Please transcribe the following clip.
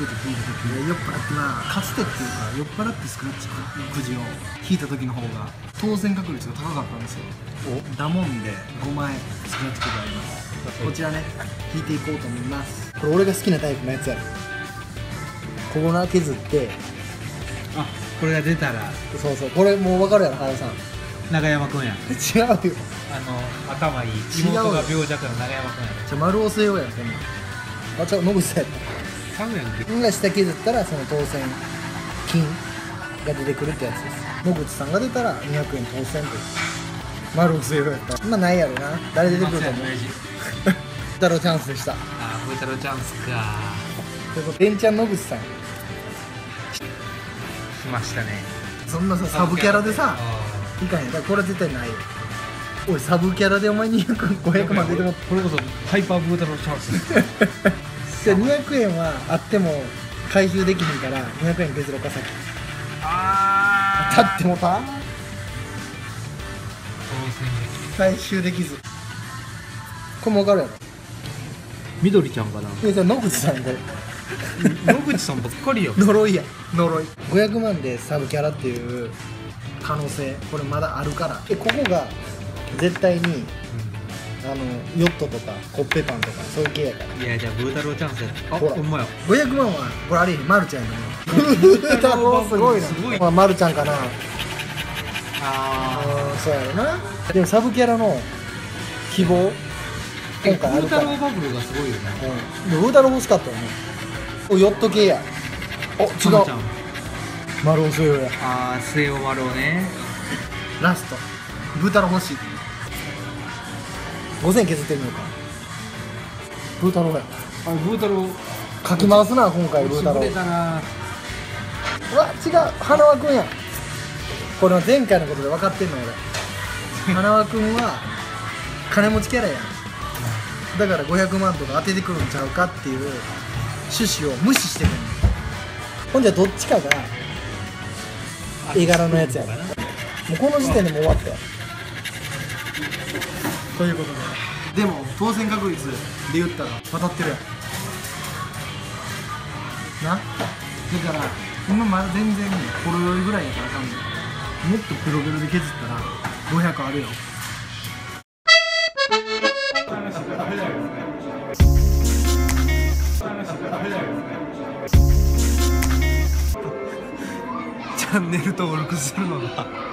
くじ引いた時酔っ払ってな、かつてっていうか酔っ払ってスクラッチくじを引いた時の方が当選確率が高かったんですよ。ダモンで5枚スクラッチくじあります。こちらね引いていこうと思います。これ俺が好きなタイプのやつやる。ここな削って、 あ、これが出たらそうそう、これもう分かるやろ原さん。 永山くんや。 違うよ、 頭いい妹が病弱の永山くんや。 じゃ丸押せようやん、こんなん。あ、ちゃう、野口さんやった。 ちゃうやんけ。 が下削ったらその当選金が出てくるってやつです。野口さんが出たら200円当選と。丸押せようやった。まあないやろな。誰出てくると思う。太郎チャンスでした。 あ、風太郎チャンスか。 レンちゃん野口さんしましたね。 そんなさサブキャラでさいかへん。だからこれ絶対ないよ。おい、サブキャラでお前200、500万出てもこれこそハイパー風太郎チャンス。 じゃあ200円はあっても回収できひんから200円削ろうか先。当たってもた回収できず。これも分かるやろ。 緑ちゃんかな。 いや、じゃあ野口さんこれ野口さんばっかりよ。 呪いや、呪い。500万でサブキャラっていう可能性これまだあるから。ここが絶対にヨットとかコッペパンとかそういう系やから。 いや、じゃあブー太郎チャンスや。あ、 ほらほんまや。 500万はこれあれマルちゃんやからね。ブー太郎すごいな。まあマルちゃんかな。そうやろな。でもサブキャラの希望今回あるから。 ブー太郎バブルがすごいよね。 でブー太郎欲しかったよね。お、ヨット系や。お、違う。丸尾末男や。 ああ、末男丸尾ね。 ラストブー太郎欲しい。5000削ってみようか。ブー太郎や。 あ、ブー太郎かき回すな今回ブー太郎。 優れたな。 うわ、違う、花輪くんや。これは前回のことで分かってんの俺。花輪くんは金持ちキャラやん。だから500万とか当ててくるんちゃうかっていう趣旨を無視してくる。ほんじゃどっちかが絵柄のやつやから。もうこの時点でもう終わったよ。ということで、でも当選確率で言ったら当たってるやんな。だから今まだ全然ほろ酔いぐらいやからあかんねん。もっとプロベルで削ったら500あるよ。チャンネル登録するのが